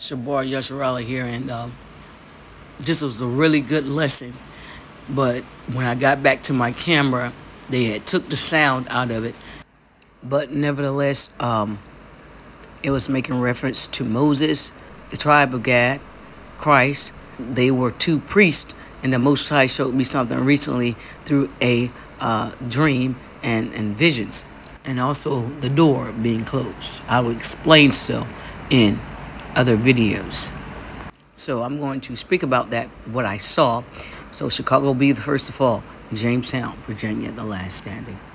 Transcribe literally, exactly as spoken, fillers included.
SHABAR Yasharala here, and um, this was a really good lesson. But when I got back to my camera, they had took the sound out of it. But nevertheless, um, it was making reference to Moses, the tribe of Gad, Christ. They were two priests, and the Most High showed me something recently through a uh, dream and, and visions, and also the door being closed. I will explain so in other videos. So I'm going to speak about that, what I saw. So Chicago will be the first to fall. Jamestown, Virginia, the last standing.